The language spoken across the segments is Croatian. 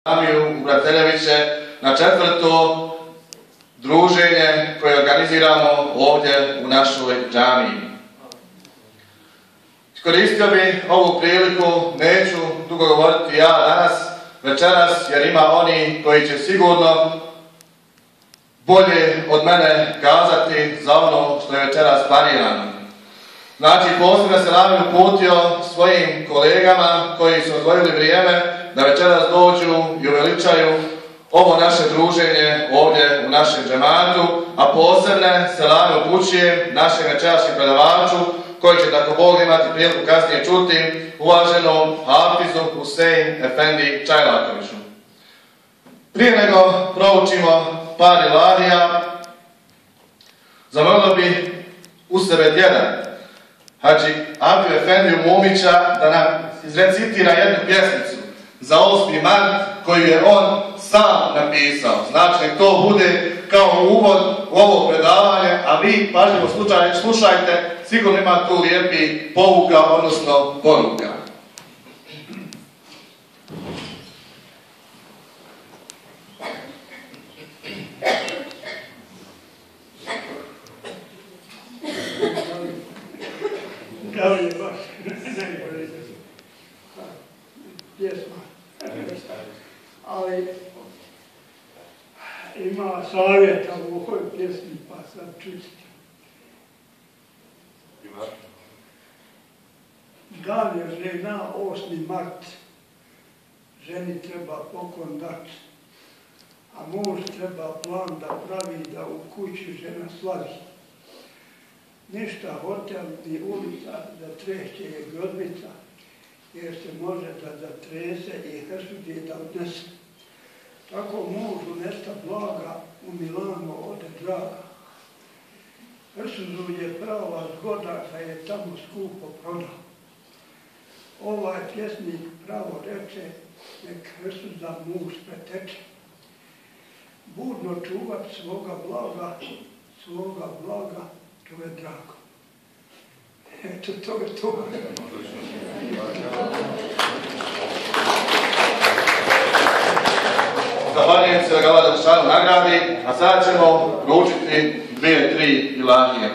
u Brateljeviće na 4. druženje koje organiziramo ovdje u našoj džamiji. Koristio bi ovu priliku, neću dugo govoriti ja danas, večeras, jer ima oni koji će sigurno bolje od mene kazati za ono što je večeras planirano. Znači, posebno se nam uputio svojim kolegama koji su odvojili vrijeme da večeras dođu i uveličaju ovo naše druženje ovdje u našem džematu, a posebne selame upućujem našem večerašnjem predavaču, koji će tako Bog imati priliku kasnije čuti, uvaženom Hafizu Husein Efendi Čajlakoviću. Prije nego proučimo par ilahija, zamolio bi u sebe djeda Hadži Abiju Efendiju Mumića da nam izrecitira jednu pjesmicu za 8. mart koju je on sam napisao. Znači, nek to bude kao uvod u ovo predavanje, a vi pažljivo slušajte, sigurno ima tu lijepi pouka, odnosno poruka. Ali ima savjeta u ovoj pjesmi, pa sad čućete. Dan je žena 8. mart, ženi treba poklon dat, a muž treba plan da pravi da u kući žena slavi. Ništa hotel ni ulica da trešće je grozbica, jer se može da zatrese i hrsuđe da odnese. Tako mužu nesta blaga, u Milano ode draga. Hrsuđu je prava zgoda, da je tamo skupo proda. Ovaj pjesnik pravo reče, nek hrsuđa muž preteče. Budno čuvat svoga blaga, to je drago. Eto, to je to. Zahvaljujem se da ga Allah Đelešanu nagradi, a sada ćemo proučiti 2-3 ilahije.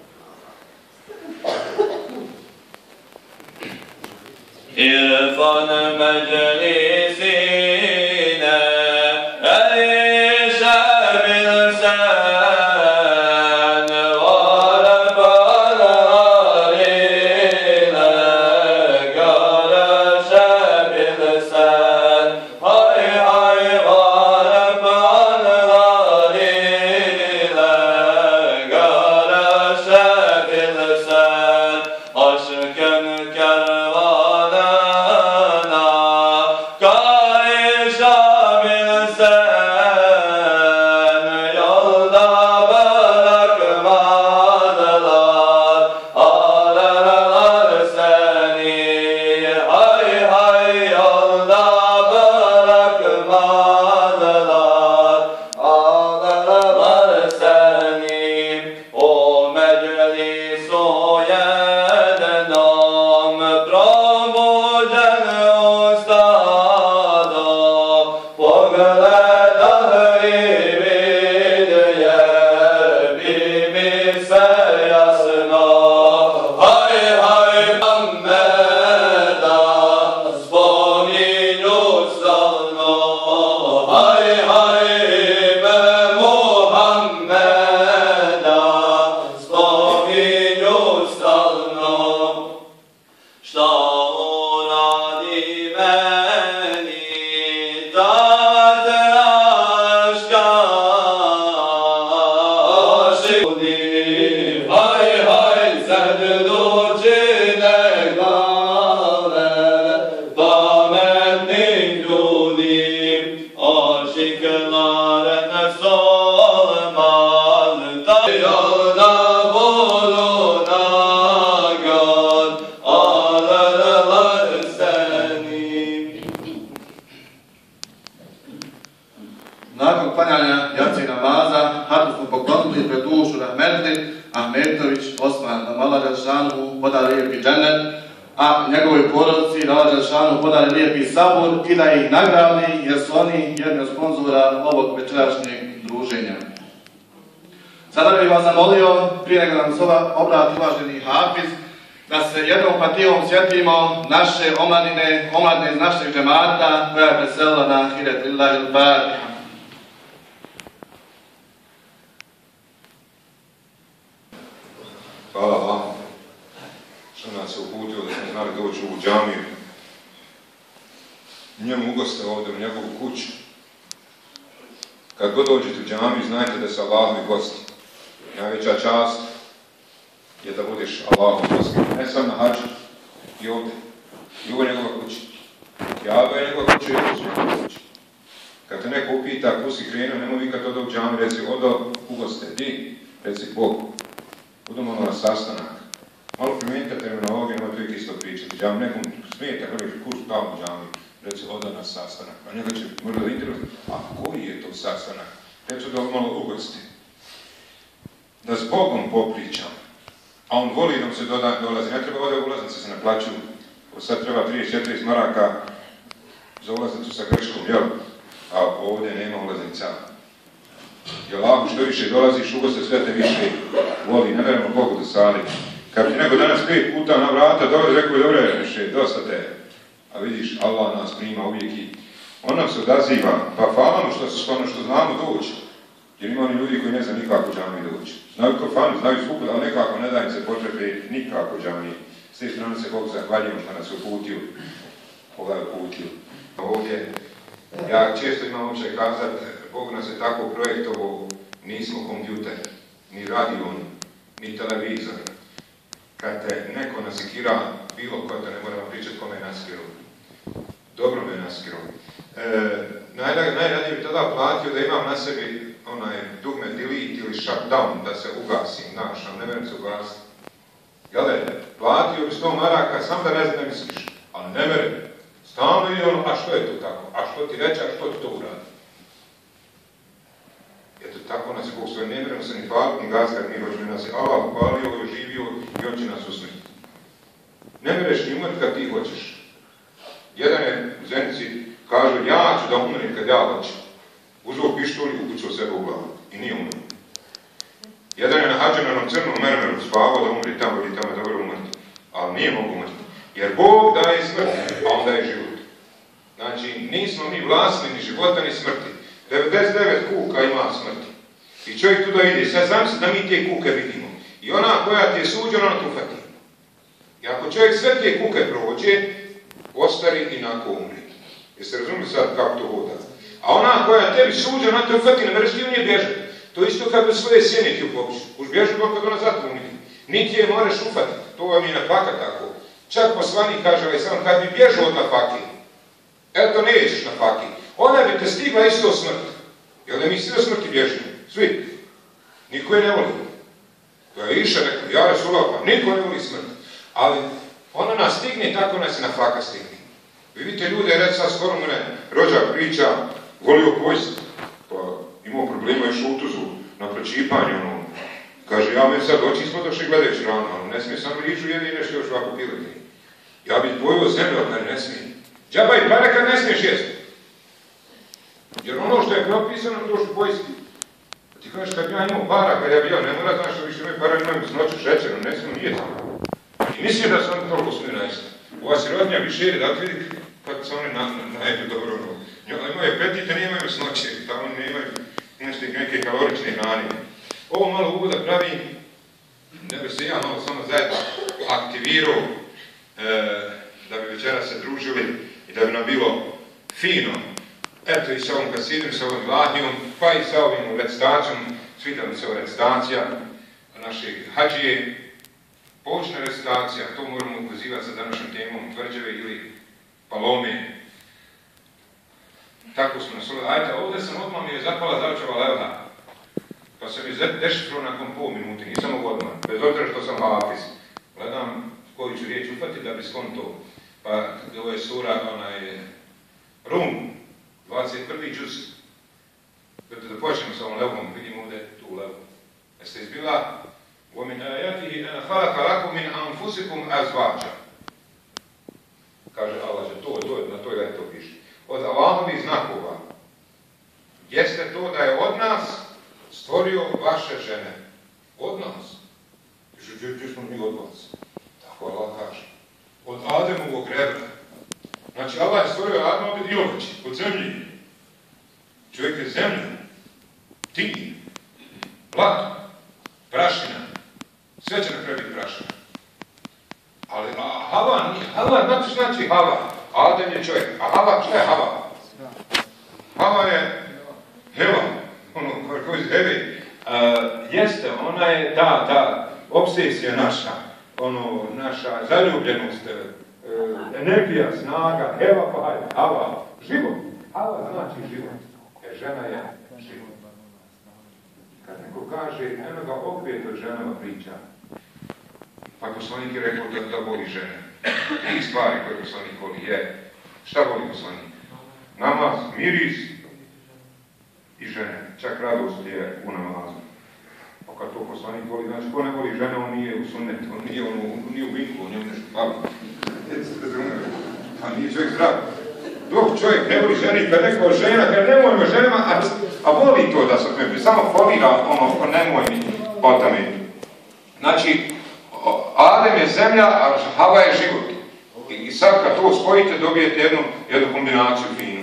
Irfan majlisina Nakon klanjanja jacije namaza, hatu smo poklonili pred dušu Rahmetli Ahmetović Osman, da Allah Đelešanu poda lijepi džennet, a njegovoj porodici da Allah Đelešanu podari lijepi sabor i da ih nagradi jer su oni jedni od sponzora ovog večerašnjeg druženja. Sada bih vas zamolio, prije nego nam se obrati uvaženi Hafiz, da se jednom fativom sjetimo naše omladine iz našeg džemata koja je preselila na Hiret Lillahi al-Fatiha. Hvala vam što nas je uputio da smo znali doći u džamiju. Njemu ugoste ovdje u njegovu kuću. Kad god dođete u džamiju, znajte da su Allahovi gosti. Najveća čast je da budeš Allahov gost. Ne sam na hađu i ovdje. I ovo je njegova kuća. Kjaba je njegova kuća i ovo je njegova kuća. Kad te neko upita kuda si krenuo, nemoj vi kad odo u džamiju, reci odo ugoste. Di? Reci Bogu. Budemo na sastanak. Malo primijenite terminologiju, nemoj tu isto pričati. Džam nekom smijete, gledaš kurs tamo u džamiju. Reci odo na sastanak. A njega će možda da interesuje. A koji je to sastanak? Reći da malo ugosti. Da s Bogom popričam. A on voli da mu se dolazi. Ne treba ovdje ulaznice se naplaćuju. Sad treba 34 maraka za ulaznicu sa greškom, jel? A ovdje nema ulaznica. Jel ako što više dolaziš, ugoste sve te više voli. Ne verimo Bogu da sali. Kad ti neko danas 5 puta na vrata dolazi, rekao je dobro je više, dosta te. A vidiš, Allah nas prima uvijek i on nam se odaziva. Pa hvala mu što znamo doći. Jer ima oni ljudi koji ne znaju nikako džamiji doći. Znaju kafanu, znaju svugdje, ali nekako ne da im se potrebe nikako džamiji. S te strane se Bogu zahvaljujemo što nas uputio. Koga je uputio. Ovdje, ja često imam običaj kazat, Bog nas je tako projektovo, nismo kompjuter, ni radio, ni televizor. Kad te neko nasikira, bilo ko te ne moramo pričati kome je nasikirao. Dobro me je nasikirao. Najradije bi tada platio da imam na sebi onaj dugme delete ili shutdown, da se ugasim, znaš, ne verim se ugasiti. Jel' platio bi 100 maraka, sam da ne znam ne misliš, ali ne verim. Stalno je ono, a što je to tako? A što ti reče, a što ti to uradi? Eto, tako nas je Bog svoje, ne vjerujemo se ni hvaliti, ni gaziti, ni hoćemo nas je Allah hvalio, oživio i on će nas usmrtiti. Ne vjeruješ ni umrti kad ti hoćeš. Jedan je u Zenici, kažu, ja ću da umrim kad ja hoćem. Uzeo pištolj i upucao sebe u glavu. I nije umrio. Jedan je na hađanom crnom mermeru spavao da umri tamo i tamo je dobro umrti. Ali nije mogu umrti. Jer Bog daje smrt, a on daje život. Znači, nismo mi vlasni ni života ni smrti. 99 kuka ima smrti. I čovjek tu da vidi. Sad zamisli da mi te kuke vidimo. I ona koja ti je suđena, ona tu fati. I ako čovjek sve te kuke prođe, ostari i nakon umri. Jeste razumili sad kako to voda? A ona koja tebi suđa, ona te ufati, ne mereš ti u nje bježati. To isto kad u svoje sjene ti upobiš. Už bježi dok kad ona zatvoni. Niti je moraš ufatiti. To vam je na faka tako. Čak poslanik kaže ovaj sam, kad bi bježao od nafake, eto nećeš nafake, ona bi te stigla isto smrt. Jel da mi svi do smrti bježimo? Svi. Niko je ne voli. To je Iša rekao, ja Resulullah, pa niko ne voli smrt. Ali ona nas stigne, tako nas i nafaka stigne. Vi vidite ljude, reći sad skoro mene rođak priča, volio pojst, pa imao problema još u utuzu na pročipanju, ono. Kaže, ja me sad oči ispod došli gledajući rano, ali ne smije samo riču jedi i nešto još ovako piliti. Ja bih pojio zemlju, ali ne smije. Džaba i pare kad ne smiješ jesti. Jer ono što je propisano, to što pojesti. Ti kažeš, kad ja imao para, kad ja bi ja, ne mora znaš što više imaju para, imaju snoću šećerom, ne smiju nijeti. I mislim da se oni toliko smiju najesti. Ova sirodnja bi širi, da vidi kako se oni najedu dobro. Imaju apetite, ne imaju snoće, tamo ne imaju nešto neke kalorične hrane. Ovo malo uvoda pravi, da bi se ja malo samo zajedno aktivirao, da bi večera se družili i da bi nam bilo fino. Eto i sa ovom kasidom, sa ovom gladnjom, pa i sa ovim recitacijom, sviđa mi se ova recitacija našeg hađije. Poučna recitacija, to moramo ukazivati sa današnjom temom tvrđave ili palome. Tako smo nas ovdje. Ajde, ovdje sam odmah mi je zapala zavčava levha. Pa se mi dešifrao nakon pol minuti, nisam mogu odmah, bez obzira što sam hafiz. Gledam koju ću riječ ufati da bi skonto. Pa ovo je sura, Rum, 21. džuz. Da počnemo s ovom levhom, vidimo ovdje tu levhu. Jeste izbila? وَمِنْ آيَاتِهِ أَنْ خَلَقَ لَكُمْ مِنْ أَنْفُسِكُمْ أَزْوَاجًا. Kaže Allah, na toj ajeti to piše. Od Allahovih znakova jeste to da je od nas stvorio vaše žene. Od nas. Gdje smo mi od vas? Tako Allah kaže. Od Ademovog rebra. Znači Allah je stvorio Adama od ilovači, od zemlji. Čovjek je zemlja. Ti. Blato. Prašina. Sve će na kraju biti prašina. Ali Hava nije. Hava, znate što znači Hava? Adem je čovjek. A Hava, šta je Hava? Hava je Heva. Ono, kako iz Heve. Jeste, ona je ta obsesija naša. Ono, naša zaljubljenost, energija, snaga, Heva pa hajde. Hava, život. Hava znači život. Žena je život. Kad neko kaže, eno ga opet od ženama priča. Pa poslanik je rekao da voli žene. Tri stvari koje poslanik voli je. Šta voli poslanik? Namaz, miris i žene. Čak radost je u namazu. Pa kad to poslanik voli, znači ko ne voli žene, on nije u sunnetu, on nije u vinku, on je nešto fali. A nije čovjek zdrav. Dok čovjek ne voli ženi, kad neko žena, kad nemojmo ženama, a voli to da se otme, samo folira ono, nemoj mi otame. Znači, Adem je zemlja, a Hava je život. I sad kad to spojite, dobijete jednu kombinaciju finu.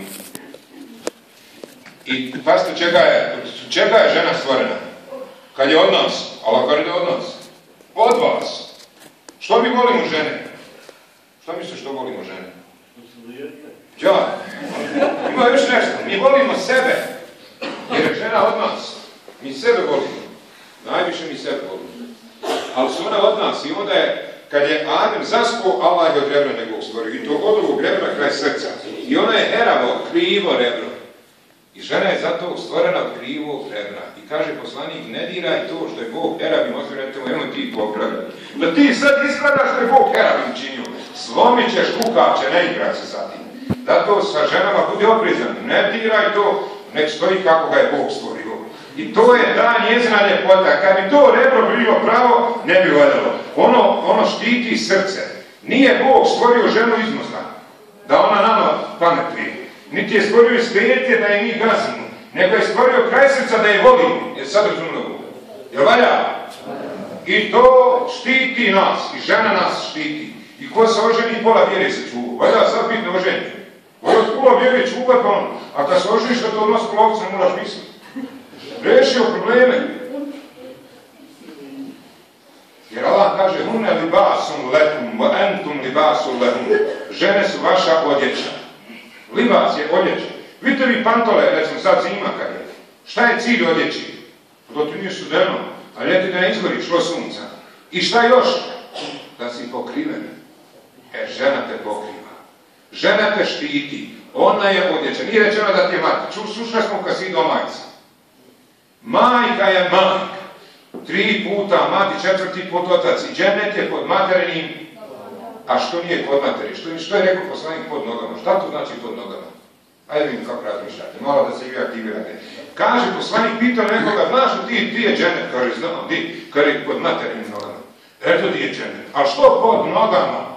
I pazite čega je žena stvorena? Kad je od nas, Allah kaže od nas. Od vas. Što mi volimo žene? Što misliš što volimo žene? Ja. Ima još nešto. Mi volimo sebe. Jer je žena od nas. Mi sebe volimo. Najviše mi sebe volimo. Ali su ona od nas. I onda je, kad je Adem zaspao, Allah je od rebra njegovog stvorio. I to od ovog rebra kraj srca. I ona je heravo, krivo rebro. I žena je zato stvorena od krivog rebra. I kaže poslanik, ne diraj to što je Bog herabim ostvorio, evo ti popravljati. Da ti sad ispravljaš što je Bog herabim činio. Slomit ćeš kukače, ne igraj se sa tim. Zato sa ženama budi oprezan. Ne diraj to, nek stoji kako ga je Bog stvorio. I to je ta njezina ljepota. Kad bi to rebro bilo pravo, ne bi valjalo. Ono štiti srce. Nije Bog stvorio ženu izmozna. Da ona nama pametuje. Niti je stvorio iz pete da je mi gazimo. Nego je stvorio kraj srca da je volimo. Je sad razumno Bog. Jel valja? I to štiti nas. I žena nas štiti. I ko se oženi, pola vjere se čuva. Valja sad biti neoženjen. Valja pola vjere čuva, pa on. A kad se oženiš da to odnos polovca ne moraš misliti. Rešio probleme. Jer Allah kaže hunne libasun lekum, wa entum libasun lekum. Žene su vaša odjeća. Libas je odjeća. Vidite vi pantole, recimo sad zima kad je. Šta je cilj odjeći? Da ti nije studeno, a ljeti da ne izgori, šlo sunca. I šta još? Da si pokriven. Žena te pokriva. Žena te štiti. Ona je odjeća. Nije rečeno da ti je mati. Slušali smo kad si do majca. Majka je majka. 3 puta mati, 4. pod otac. I džennet je pod materinim. A što nije pod materi? Što je rekao poslanik pod nogama? Šta to znači pod nogama? Ajde vidim kako razmišljate. Malo da se i vi aktivirate. Kaže poslanik, pitao nekoga, znaš li ti je džennet? Kaže, znam, di? Kaže, pod materinim nogama. Eto di je džennet. A što pod nogama?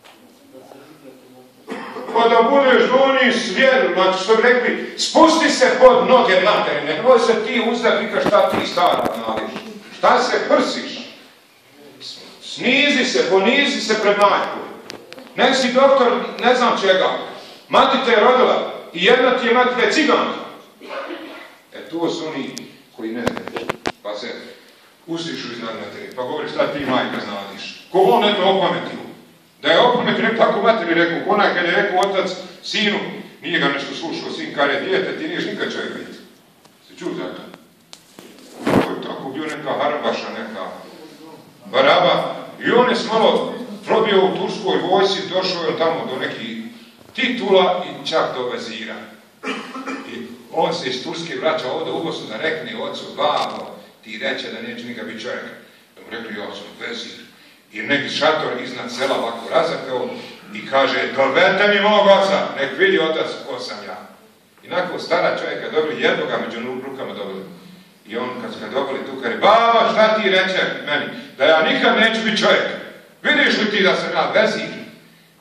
Pa da budeš donji svijet, znači što bi rekli, spusti se pod noge materine, nemoj se ti uzdati ka šta ti stara nališ. Šta se prsiš? Snizi se, ponizi se pred majkom. Nek si doktor, ne znam čega. Mati te je rodila i jedna ti je mati je ciganka. To su oni koji ne znaju. Pa se ustišu iznad materi, pa govori šta ti majka znadiš. Ko on ne to opametio? Da je opomet rekao tako materi rekao, konaj kad je rekao otac sinu, nije ga nešto slušao, sin kare dijete, ti niješ nikad čovjek biti. Se čuo za to? To je tako bio neka harbaša, neka baraba. I on je malo probio u turskoj vojsi, došao je tamo do nekih titula i čak do vezira. I on se iz Turske vraća ovdje u Bosnu da rekne ocu, babo, ti reče da neće nikad biti čovjek. Da mu rekli, ja sam vezir. I neki šator iznad sela ovako razapeo i kaže, dovete mi mog oca, nek vidi otac ko sam ja. I nakon stara čovjeka dobili jednoga među rukama dobili. I on kad su ga dobili tu kaže, baba šta ti reče meni, da ja nikad neću biti čovjek. Vidiš li ti da sam ja vezir?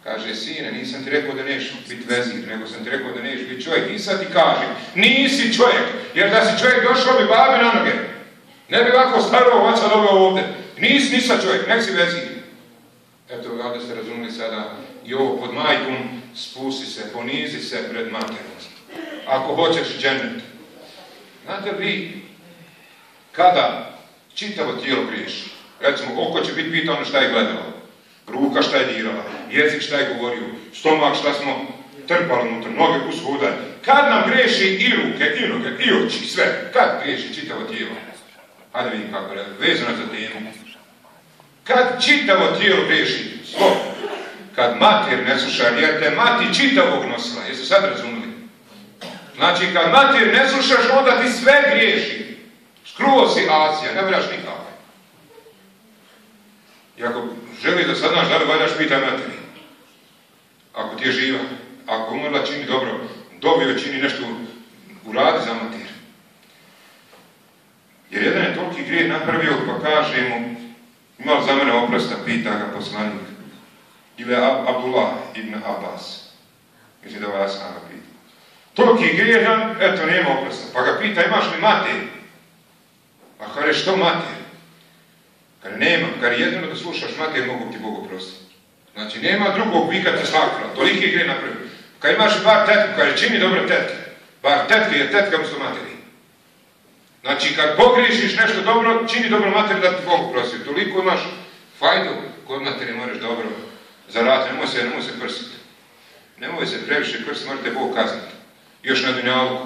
Kaže, sine, nisam ti rekao da neš biti vezir, nego sam ti rekao da neš biti čovjek. I sad ti kaže, nisi čovjek, jer da si čovjek došao bi babi na noge. Ne bi ovako starog oca doveo ovdje. Nisa čovjek, nek si vezir. Eto, da ste razumili sada i ovo pod majkom, spusti se, ponizi se pred materom. Ako hoćeš džennet. Znate vi, kada čitavo tijelo griješi, recimo, oko će biti pitano šta je gledalo, ruka šta je dirala, jezik šta je govorio, stomak šta smo trpali unutra, noge ushodanje. Kad nam griješi i ruke, i noge, i oči, sve, kad griješi čitavo tijelo? Hajde vidim kako je, vezano za temu. Kad čitavo tijelo griješi, slovo, kad mater ne sluša, jer te mati čitavog nosila, jeste sad razumili? Znači, kad mater ne slušaš, onda ti sve griješi. Skruo si Asija, ne vraš nikako. I ako želiš da sad znaš da li valjaš, pitaj materi. Ako ti je živa, ako umrla čini dobro, dobio čini nešto uradi za mater. Jer jedan je toliki grijeh napravio, pa kaže mu, imao za mene oprosta, pita ga poslanik. Ili Abdullah ibn Abbas. Mislim da vas sam ga pita. Toliki grijehan, eto nema oprosta. Pa ga pita, imaš li mater? Pa kaže, što mater? Kaže, nema. Kaže, jedino da slušaš mater, mogu ti Bog oprostiti. Znači, nema drugog vikati svakra. Toliki grije napravio. Kaže, imaš li bar tetku? Kaže, čini dobro tetke. Bar tetke je tetka umjesto materi. Znači, kad pogriješiš nešto dobro, čini dobro materi da ti Bog oprosti. Toliko imaš fajdu kod materi moraš dobro zaraditi. Nemoj se prsiti. Nemoj se previše prsiti, možete Bog kazniti. Još na dunjaluku.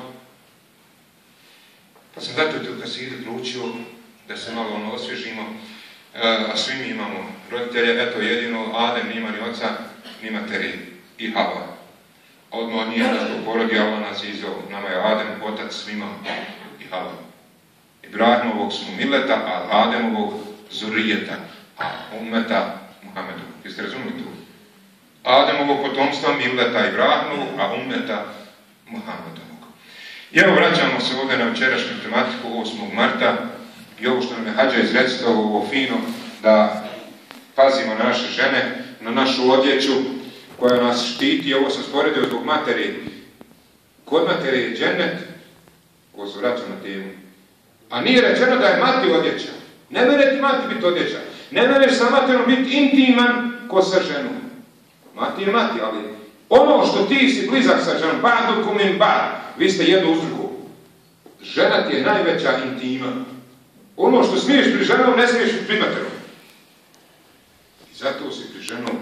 Pa sam zato tu kasidu odlučio da se malo osvježimo, a svi mi imamo roditelje, eto jedino Adem nima ni oca, ni materi i Hava. Odmah nije da zbog porodi, Allah nas je izveo. Nama je Adem otac svima i Hava. Ibrahimovog smo mileta, a Ademovog zurijeta, a ummeta Muhammedu. Jeste razumili tu? Ademovog potomstva mileta Ibrahimovog, a ummeta Muhammedovog. I evo vraćamo se ovdje na večerašnju tematiku 8. marta i ovo što nam je Hadža izrecitao, ovo fino, da pazimo na naše žene, na našu odjeću koja nas štiti. Ovo sam sporedio zbog materi. Kod materi je džennet, ovo se vraćam na temu. A nije rečeno da je mati odjeća. Ne mere ti mati biti odjeća. Ne mereš sa materom biti intiman ko sa ženom. Mati je mati, ali ono što ti si blizak sa ženom, badukum in bar, vi ste jedno uz drugu. Žena ti je najveća intima. Ono što smiješ pri ženom, ne smiješ pri materom. I zato si pri ženom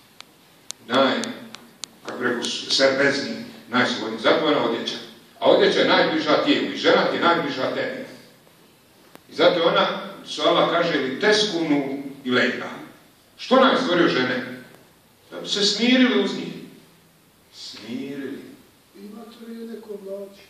kako rekao, serbezni, najslobodniji. Zato je ona odjeća. A odjeća je najbliža tijelu i žena ti je najbliža tebi. I zato je ona, što Allah kaže, ili teskunu i lejna. Što nam je stvorio žene? Da bi se smirili uz njih. Smirili. Ima to je neko vlači.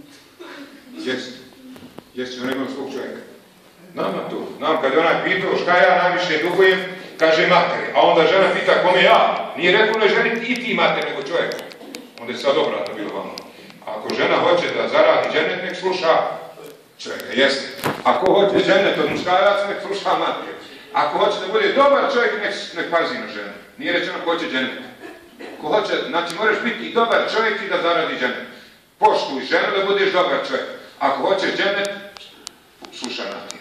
Jeste, ona ima svog čovjeka. Nama to. Nam kad je onaj pitao šta ja najviše dugujem, kaže materi. A onda žena pita kome ja. Nije rekao ne ženi i ti mater, nego čovjek. Onda je sad obrata bilo vama. Ako žena hoće da zaradi džennet, nek sluša čovjeka, jeste. Ako hoće džennet od muškaraca, nek sluša mater. Ako hoće da bude dobar čovjek, nek pazi na ženu. Nije rečeno ko hoće džennet. Ko hoće, znači moraš biti i dobar čovjek i da zaradi džennet. Poštuj ženu da budeš dobar čovjek. Ako hoćeš džennet, sluša mater.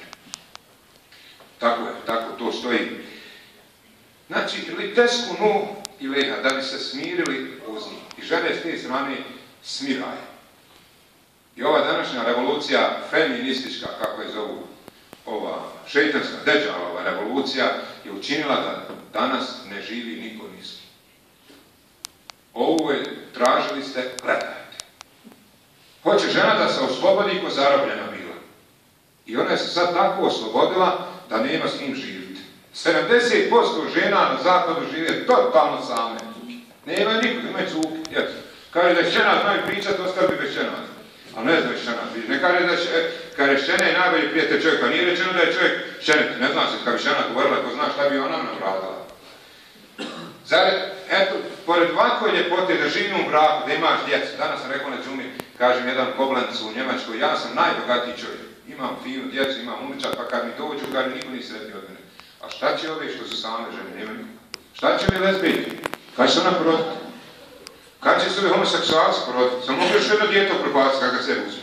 Tako to stoji. Znači, ili tesku nu i leha, da bi se smirili uz njih. I žene s te strane smiraju. I ova današnja revolucija feministička, kako je zovu, ova šeitanska, deđalova revolucija, je učinila da danas ne živi niko niski. Ovo je, tražili ste, gledajte. Hoće žena da se oslobodi ko zarobljena bila. I ona je se sad tako oslobodila da nema s kim živjeti. 70% žena na zapadu žive totalno same. Nema nikog, imaju cuke. Kaže da šćena znaju pričati, ostali bi bez šćena. Ali ne znaju šćena. Ne kaže da šćena je najbolji prijatelj čovjeka. Nije rečeno da je čovjek šćenet. Ne zna se, kad bi šćena govorila, ko zna šta bi ona navratila. Zar, eto, pored ovakve ljepote da živim u braku, da imaš djecu. Danas sam rekao na džumi, kažem jedan Koblenc u Njemačkoj, ja sam najbogatiji čovjek. Imam finu djecu, imam unučak, pa kad mi dođu, kaže niko nije sretni od mene. A šta će ove što su same žene? Nema nikoga. Šta će mi lesbijki? Kad će se ona poroditi? Kad će se ovi homoseksualci poroditi? Samo mogu još jedno dijete propasti kada se uzme.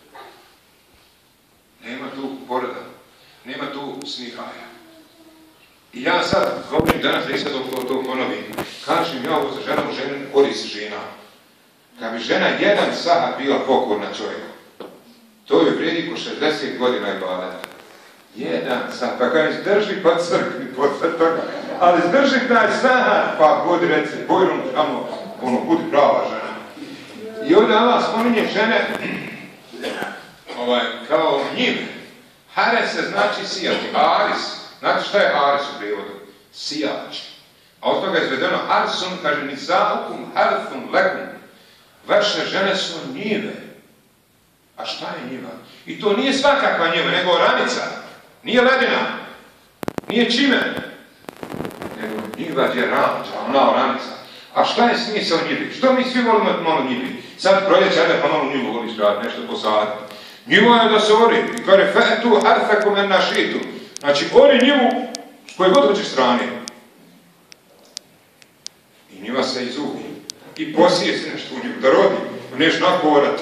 Nema tu poroda, nema tu smihaja. I ja sad govorim danas da sad to ponovim. Kažem ja ovo za ženom korist žena. Kad bi žena jedan sahat bila pokorna čovjeku, to je vrijedi ko 60 godina i baleta. Jedan sahat, pa kad izdrži pa crkvi posle toga. Ali izdrži taj sahat, pa budi reci, bojrom tamo, ono, budi prava žena. I ovdje Allah spominje žene kao njive. Hares se znači sijati, aris. Znate šta je haris u prijevodu? Sijač. A od toga je izvedeno arsun, kaže nisaukum harfun lekum. Vaše žene su njive. A šta je njiva? I to nije svakakva njiva, nego oranica. Nije ledina. Nije čime. Nego njiva gdje rađa, ona oranica. A šta je smisao njivi? Što mi svi volimo malo njivi? Sad proljeće, ajde pa malo njivu voliš gledati, nešto posaditi. Njivo je da se ori. I kaže, fetu harfekum en našitu. Znači, ori njivu s koje god hoćeš strane. I njiva se izubi. I posije se nešto u njivu, da rodi. Neš nakorat.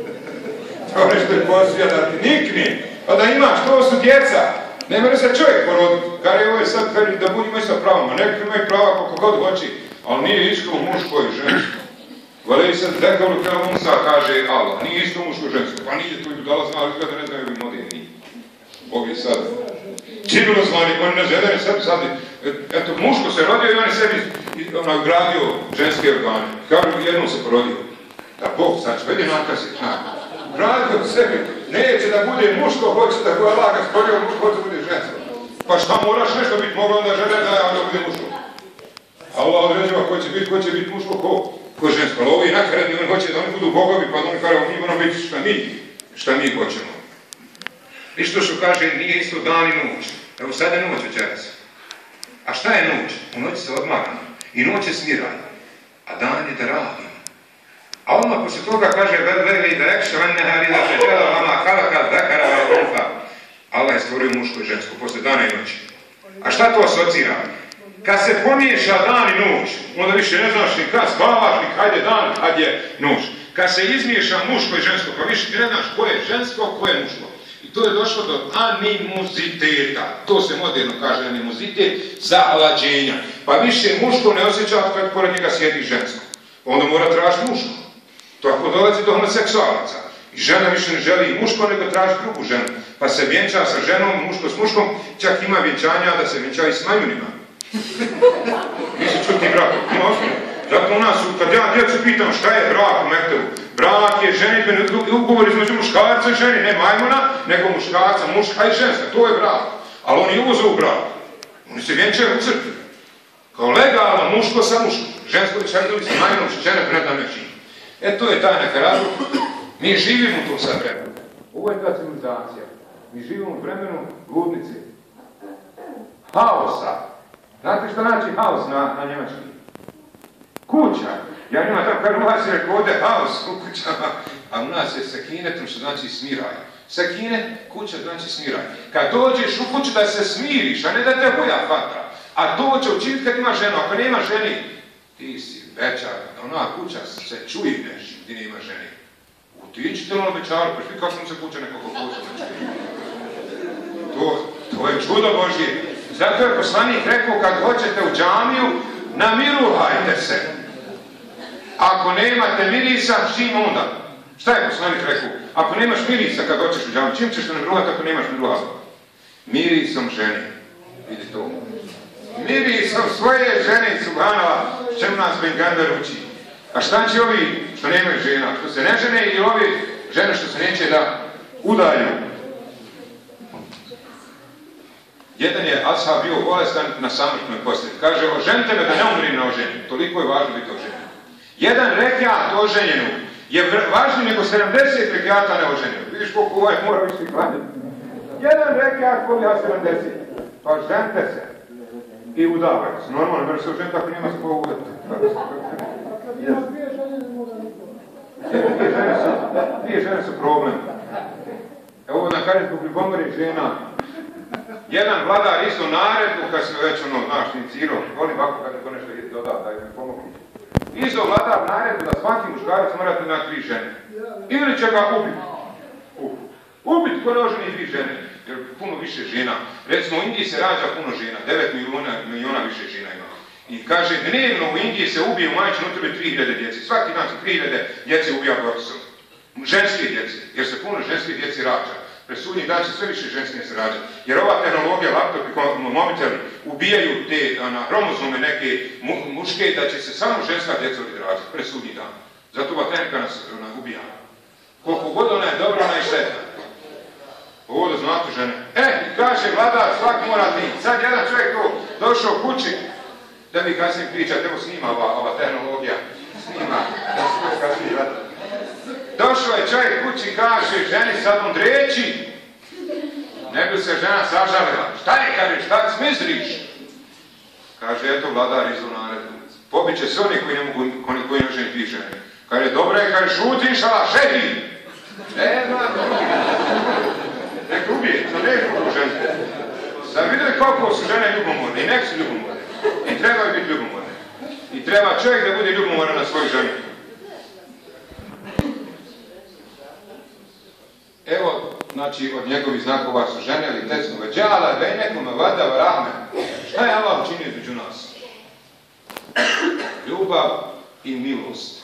To nešto je posija da ti nikni. Pa da imaš, to su djeca. Ne može se čovjek poroditi. Kare ovo je sad da budimo isto pravama. Neki imaju prava koliko god hoći. Ali nije isto u muškoj i ženskoj. Valevi se dekavlu kao Musa kaže Allah. Nije isto u muškoj i ženskoj. Pa nije tu i budala zna, ali izgleda ne znaju ovi moderni. Ovi sad. Čibilo zvani, oni ne žele sebi sad. Eto, muško se rodio i on je sebi gradio ženske organe. Kažu, jednom se porodio. Da Bog sad će, vedi nakazi. Gradio sebi. Neće da bude muško, hoće da koja laga sporio, muško hoće da bude žensko. Pa šta moraš nešto biti, mogla onda žene da bude muško. A ova određeva ko će biti muško, ko žensko. Ali ovi nakaradni, oni hoće da oni budu bogovi, pa da oni kažu, mi moramo biti šta mi hoćemo. Isto što kaže, nije isto dan i noć. Evo sad je noć večeras. A šta je noć? U noći se odmaramo. I noć je smiranje. A dan je da radimo. A odmah poslije toga kaže, veli da rekša van nehari da feđela vama halaka zakara va unfa. Allah je stvorio muško i žensko posle dana i noći. A šta to asocira? Kad se pomiješa dan i noć, onda više ne znaš ni kad spavaš, ni kad je dan, kad je noć. Kad se izmiješa muško i žensko, pa više ti ne znaš ko je žensko, ko je muško. I to je došlo do animoziteta. To se moderno kaže animozitet, zahlađenja. Pa više muško ne osjeća kad pored njega sjedi žensko. Onda mora tražiti muško. Tako dolazi do homoseksualaca. I žena više ne želi i muško, nego traži drugu ženu. Pa se vjenča sa ženom, muško s muškom, čak ima vjenčanja da se vjenča i s majunima. Nisu čutni brak. Zato u nas, kad ja djecu pitam šta je brak u Mektebu, brak je ženitbeni ugovor između muškarca i ženi, ne majmuna, nego muškarca, muška i ženska, to je brak. Ali oni uvoze u brak. Oni se vjenčaju u crkvi. Kao legalno, muško sa muškom. Žensko li čardovi sa majmunom, žene predam nečim. E to je taj neka razlog. Mi živimo u tom sad vremenu. Ovo je ta civilizacija. Mi živimo u vremenu ludnice. Haosa. Znate što znači haos na njemački? Kuća. Ja njima tamo kažem, u vas je rekao ovdje haos u kućama, a u nas je sekinetom što znači smiraj. Sekine, kuća znači smiraj. Kad dođeš u kuću da se smiriš, a ne da te huja fata, a to će učiniti kad ima ženu. Ako nema ženi, ti si večar, ona kuća se čuje nešto gdje nema ženi. Utičite ono večaru, pa šli kako smo se kuća nekako posla. To je čudo Božje. Zato je poslanik rekao, kad hoćete u džamiju, namiruhajte se. Ako nemate mirisa, čim onda? Šta je poslanik rekao? Ako nemaš mirisa kad hoćeš u džamiju, čim ćeš se namiruhati ako nemaš miruhati? Mirisom ženi. Vidi to. Mirisom svoje žene, subhanala, čemu nas Bengamber uči. A šta će ovi što nemaju žena? Što se ne žene ili ovi žene što se neće da udaju? Jedan je ashab bio bolestan na samrtnoj postelji. Kaže, oženite me da ne umrim na oženju. Toliko je važno biti oženjen. Jedan rekiat oženjenu je važniji nego 70 rekiata neoženjenog. Vidiš koliko ovaj mora biti klanjati. Jedan rekiat kolija 70. Pa ženite se. I udavajte se. Normalno, jer se oženite ako nema se koga udati. Dvije žene su problem. Evo na kažem zbog ljubomore žena. Jedan vladar isto naredbu kad se već znaš, inicirao, volim ovako kad neko nešto doda, da im pomogu Isto vladar naredu da svaki muškarac morate imati 3 žene. Ili će ga ubiti. Ubiti ko ne oženi 3 žene. Jer puno više žena. Recimo u Indiji se rađa puno žena. 9 miliona više žena ima. I kaže, dnevno u Indiji se ubije u majčinu utrbe 3000 djece. Svaki dan se 3000 djece ubija abortusom. Ženske djece. Jer se puno ženske djece rađa. Presudnji dan će sve više ženske se rađa. Jer ova tehnologija, laptopi, mobiteli ubijaju te hromozome neke muške da će se samo ženska djeca rađati. Presudnji dan. Zato ova tehnika nas ubija. Koliko god ona je dobra, ona je štetna. Ovo da znate žene. Kaže vladar, svak mora ti. Sad jedan čovjek tu došao kući, da mi kasnije pričate, evo snima ova tehnologija. Snima, da se kasnije vladar. Došao je čovjek kući, kaže ženi sad on dreći. Ne bi se žena sažalila. Šta je, kaže, šta smizriš? Kaže, eto vladar izdao naredbu. Pobiće se oni koji ne ženi 2 žene. Kaže, dobro je, kaže, šutiš, ala šehi. Nek ubije, to ne je drugo žene. Sad vidjeli koliko su žene ljubomorne i nek su ljubomorne. I trebaju biti ljubomorne. I treba čovjek da bude ljubomoran na svoju ženu. Evo, znači, od njegovih znakova su žene ili tecnove džala, bejnekome vadava rahme. Šta je Allah učinio između nas? Ljubav i milost.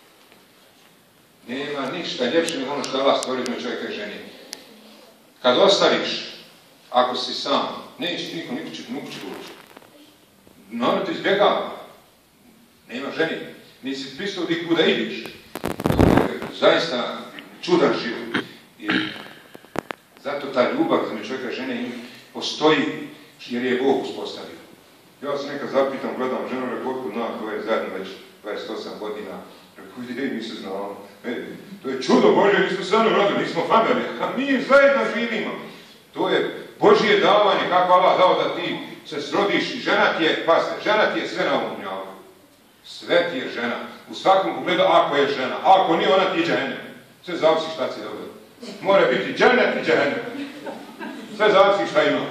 Nema ništa ljepše nego ono što Allah stvori između čovjeka i ženi. Kad ostaviš, ako si sam, neće niko će doći. Naravno te izbjegava. Nema ženi. Nisi pristao kuda ideš. To je zaista čudan život. I zato ta ljubav između čovjeka i žene postoji jer je Bog uspostavio. Ja se nekad zapitam, gledam ženu, rekao, otkud znam, to je zajedno već 28 godina. Rekao, mi se znamo. To je čudo Božje, mi smo stvarno rodili, nismo familije, a mi zajedno živimo. To je Božje davanje, kako Allah dao da ti se srodiš i žena ti je, pazite, žena ti je sve na ovom dunjalu. Sve ti je žena. U svakom pogledu, ako je žena, ako nije, ona ti je džehennem. Sve zavisi šta si dobro. Mora biti džennet i džehennem. Sve zavisi šta imaš.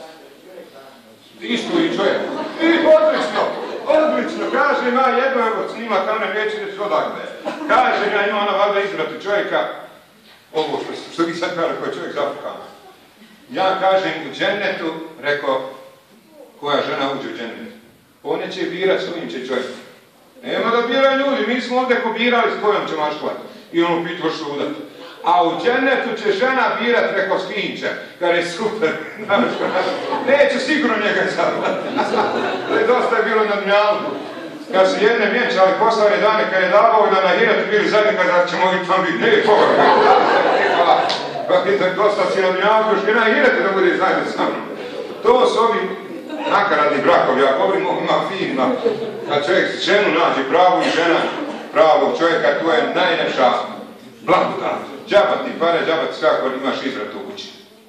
Isto i čovjek. I odlično, kaže ima jedno, evo snima kamer, neće da se odakle. Kaže ja ima ona valjda izbrati čovjeka, ovo što vi sad kaže, koji je čovjek zafukan. Ja kažem u džennetu, rekao, koja žena uđe u džennet. On će birat s kojim će čovjek. Nema da biraju ljudi, mi smo ovdje ko birali s kojom će maškovat. I ono pitao što udati. A u džennetu će žena birat, rekao, s kim će. Kad je super, neće sigurno njega zadvati. To je dosta bilo na dnjavu. Kad su jedne vjenčali poslavne dane, kad je davao da na hiretu bili zadnji, kada ćemo i tam biti. Ne, koga, kako je dosta si na dnjavu, još kad na hiretu da bude zajedno sa mnom. To su ovi nakaradni brakovi, ja govorim o ovima finima. Kad čovjek ženu nađe, pravu i žena pravog čovjeka, to je najljepša blagodat. Džabat ti pare, džabat ti sve ako imaš izvrat u kući.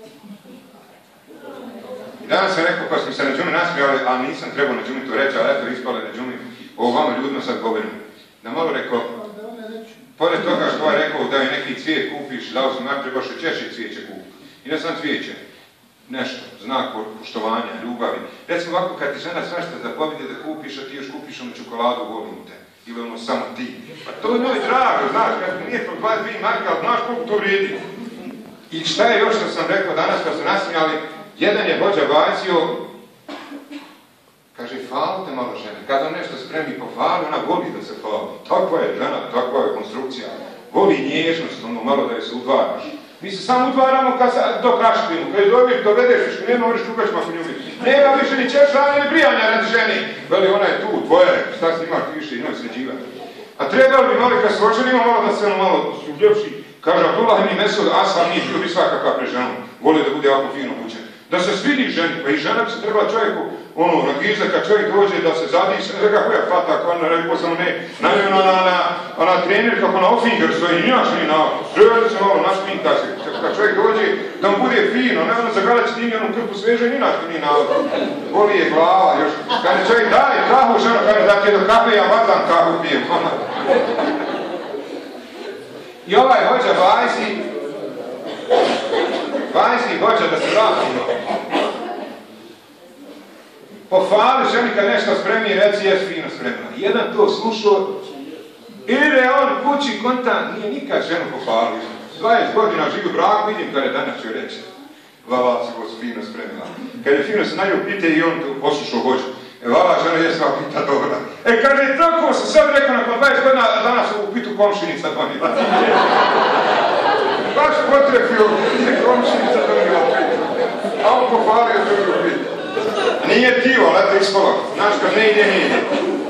I danas sam rekao, pa smo se na džumi nasmijali, ali nisam trebao na džumi to reći, ali eto ispale na džumi, o vama ljudima sad govorim. Da malo rekao, pored toga što je rekao da je neki cvijet kupiš, dao sam ja trebaš i češće cvijeće kupiti. I ne sam cvijeće. Nešto, znak poštovanja, ljubavi. Recimo ovako, kad ti žena svašta zapovjede da kupiš, a ti još kupiš onu čokoladu, volim te. Ili ono samo ti. Pa to je njoj drago, znaš, kad mi nije to 22 marka, ali znaš koliko to vrijedi. I šta je još što sam rekao danas, kad su nasmijali, jedan je vođa bacio, kaže, falite malo žene. Kad on nešto spremi po falu, ona voli da se fali. Takva je žena, takva je konstrukcija. Voli nježnost, ono malo da je se udvaraš. Mi se samo udvaramo dok rašklimo. Kad je dovedeš višku, nema vreš kukač masu ljubiti. Nema više ni češanja ni brijanja radi ženi. Veli, ona je tu, tvoja je, šta si imaš više i njoj sređivati. A trebali bi mali kad se oženimo malo da se ono malo suljevši. Kaže, Abdullah ibn Mesud, Aslam nije bio bi svakakva pre ženu. Voli da bude ovako fino bučen. Da se svidi ženi, pa i žena bi se trebala čovjeku, ono, na gize, kad čovjek dođe da se zadiše, ne znam kako je fata, ako ona rekao sam ne, naravno ona trener kako na ofinger stoji, nijaš ni na auto, sredi se malo, našminka se, kad čovjek dođe, da mu bude fino, ne ono zagledat će tim jednom krpu sveže, nijaš ni na auto, boli je glava, još, kad je čovjek daj kahu žena, kada da ti je do kafe, ja vazam kahu pijem, I ovaj hođa Vajski hođa da se vratimo. Pohvali ženi kad nešto spremi i reci jes fino spremila. Jedan to slušao, ide on kući konta, nije nikad ženu pohvalio. 20 godina živi u braku, vidim kada danas ću reći. Vala se go fino spremila. Kad je fino se na nju pite i on poslušao hođu. Vala žena je sva pita dobra. Kaže, tako sam sad rekao nakon 20 godina, danas u pitu komšinica donila. Baš potrefio, je komšinica donila pitu. A on pohvalio drugu pitu. Nije tivo, ali eto ispala. Znaš kad ne ide, nije ide.